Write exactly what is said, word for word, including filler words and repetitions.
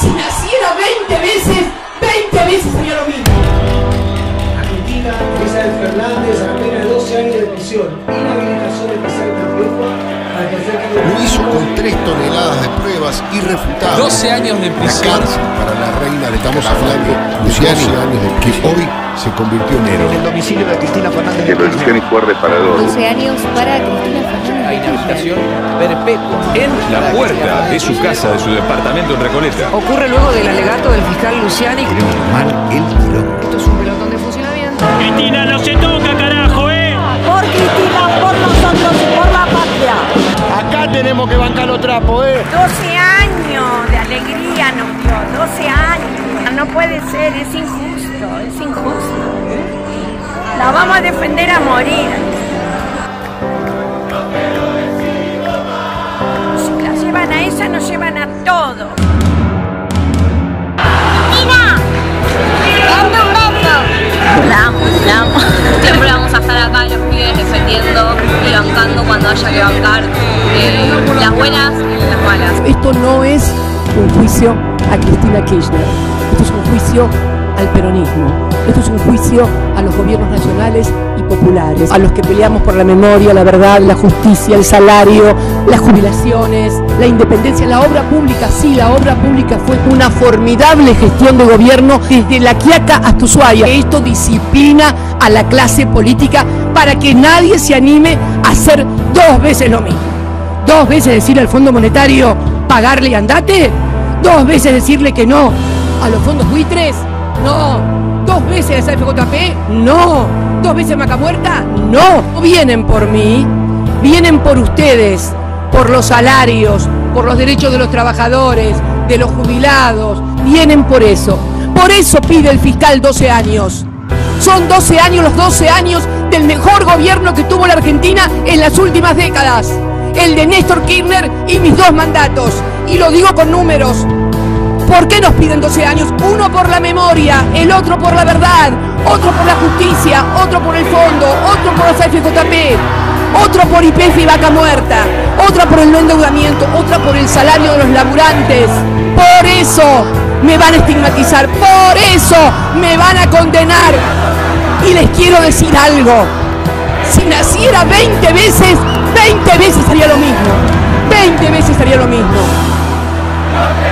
Si naciera veinte veces, veinte veces sería lo mismo. Argentina, Isabel Fernández, a apenas doce años de prisión, inhabilitación especial perpetua para ejercer cargo. Lo hizo con tres toneladas de pruebas irrefutables. doce años de prisión. La cárcel para la reina de Estamos hablando de Luciani, años de que hoy se convirtió en héroe. El domicilio de Cristina Fernández. Que Luciani fue reparador. doce años para Cristina Fernández. La inhabilitación perpetua en la puerta de su casa, de su departamento en Recoleta. Ocurre luego del alegato del fiscal Luciani. Queremos armar el quilombo. Esto es un pelotón de funcionamiento. Cristina, no se toca, carajo, ¿eh? Por Cristina, por nosotros, por la patria. Acá tenemos que bancar los trapos, ¿eh? doce años de alegría nos dio, doce años. No puede ser, es injusto, es injusto. La vamos a defender a morir. Si la llevan a esa, nos llevan a todo. ¡Tina! ¡Dame un beso! La amo, la amo. Siempre vamos a estar acá los pibes defendiendo y bancando cuando haya que bancar eh, las buenas y las malas. Esto no es un juicio a Cristina Kirchner, esto es un juicio al peronismo, esto es un juicio a los gobiernos nacionales y populares, a los que peleamos por la memoria, la verdad, la justicia, el salario, las jubilaciones, la independencia, la obra pública. Sí, la obra pública fue una formidable gestión de gobierno desde La Quiaca hasta Ushuaia. Esto disciplina a la clase política para que nadie se anime a hacer dos veces lo mismo. Dos veces decirle al Fondo Monetario, pagarle y andate. Dos veces decirle que no a los fondos buitres. No. Dos veces a F J P. No. Dos veces Vaca Muerta. No. No vienen por mí, vienen por ustedes, por los salarios, por los derechos de los trabajadores, de los jubilados. Vienen por eso. Por eso pide el fiscal doce años. Son doce años, los doce años del mejor gobierno que tuvo la Argentina en las últimas décadas. El de Néstor Kirchner y mis dos mandatos. Y lo digo con números. ¿Por qué nos piden doce años? Uno por la memoria, el otro por la verdad, otro por la justicia, otro por el fondo, otro por los F J P, otro por Y P F y Vaca Muerta, otra por el no endeudamiento, otra por el salario de los laburantes. Por eso me van a estigmatizar, por eso me van a condenar. Y les quiero decir algo. Si naciera veinte veces, veinte veces sería lo mismo. veinte veces sería lo mismo.